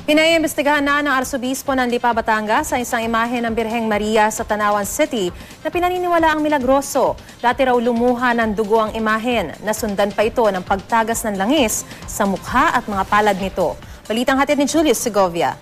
Pinaiimbestigahan na ng Arsobispo ng Lipa, Batangas sa isang imahe ng Birheng Maria sa Tanawan City na pinaniniwala ang milagroso. Dati raw lumuha ng dugo ang imahen. Nasundan pa ito ng pagtagas ng langis sa mukha at mga palad nito. Balitang hatid ni Julius Segovia.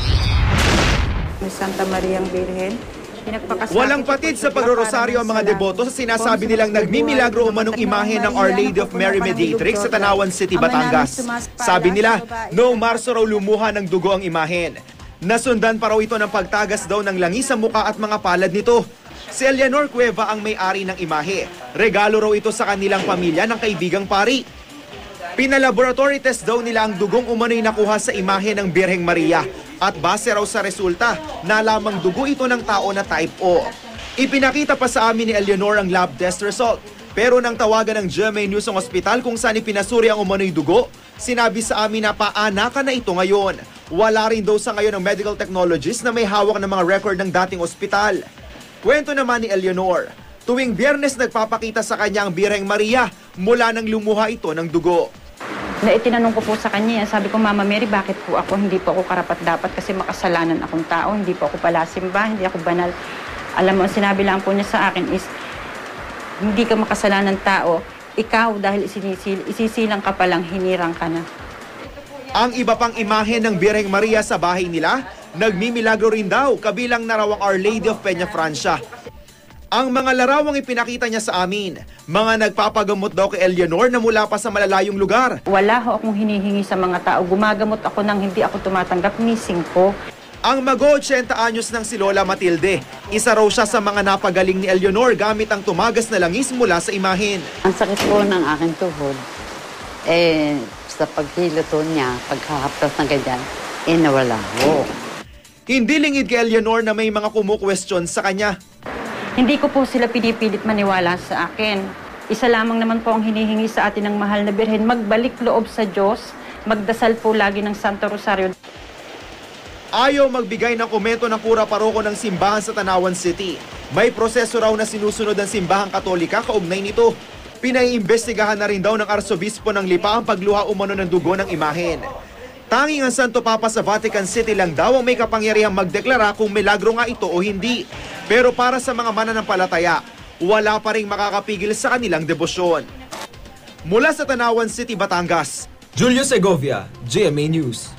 Santa Maria ang Birhen. Walang patid sa pagrorosaryo ang mga deboto sa sinasabi nilang nagmimilagro umanong imahe ng Our Lady of Mary Mediatrix sa Tanawan City, Batangas. Sabi nila, noong Marso raw lumuha ng dugo ang imahen. Nasundan pa raw ito ng pagtagas daw ng langis sa muka at mga palad nito. Si Eleanor Cueva ang may-ari ng imahe. Regalo raw ito sa kanilang pamilya ng kaibigang pari. Pinalaboratory test daw nila ang dugong umano'y nakuha sa imahe ng Birheng Maria at base raw sa resulta, nalamang dugo ito ng tao na type O. Ipinakita pa sa amin ni Eleanor ang lab test result. Pero nang tawagan ng GMA News ang ospital kung saan ipinasuri ang umano'y dugo, sinabi sa amin na paanakan na ito ngayon. Wala rin daw sa ngayon ng medical technologist na may hawak ng mga record ng dating ospital. Kwento naman ni Eleanor, tuwing Biyernes nagpapakita sa kanya ang Birheng Maria mula nang lumuha ito ng dugo. Itinanong ko po sa kanya, sabi ko, Mama Mary, bakit po ako, hindi po ako karapat-dapat kasi makasalanan akong tao, hindi po ako palasimba, hindi ako banal. Alam mo, sinabi lang po niya sa akin is, hindi ka makasalanan tao, ikaw dahil isisilang ka palang, hinirang ka na. Ang iba pang imahe ng Birheng Maria sa bahay nila, nagmimilagro rin daw, kabilang na raw ang Our Lady of Peña Francia. Ang mga larawang ipinakita niya sa amin, mga nagpapagamot daw kay Eleanor na mula pa sa malalayong lugar. Wala ho akong hinihingi sa mga tao. Gumagamot ako nang hindi ako tumatanggap ni 5. Ang mag-80 anyos ng si Lola Matilde, isa raw siya sa mga napagaling ni Eleanor gamit ang tumagas na langis mula sa imahen. Ang sakit po ng aking tuhod, sa paghiluto niya, pagkahaptas ng ganyan, nawala ho. Hindi lingid kay Eleanor na may mga kumukwestiyon sa kanya. Hindi ko po sila pinipilit maniwala sa akin. Isa lamang naman po ang hinihingi sa atin ng mahal na Birhen, magbalik loob sa Diyos, magdasal po lagi ng Santo Rosario. Ayaw magbigay ng komento ng kura paroko ng simbahan sa Tanawan City. May proseso raw na sinusunod ang simbahang Katolika kaugnay nito. Pinaiimbestigahan na rin daw ng Arsobispo ng Lipa ang pagluha umano ng dugo ng imahen. Tanging ang Santo Papa sa Vatican City lang daw ang may kapangyarihang magdeklara kung milagro nga ito o hindi. Pero para sa mga mananampalataya, wala pa ring makakapigil sa kanilang debosyon. Mula sa Tanawan City, Batangas, Julius Segovia, GMA News.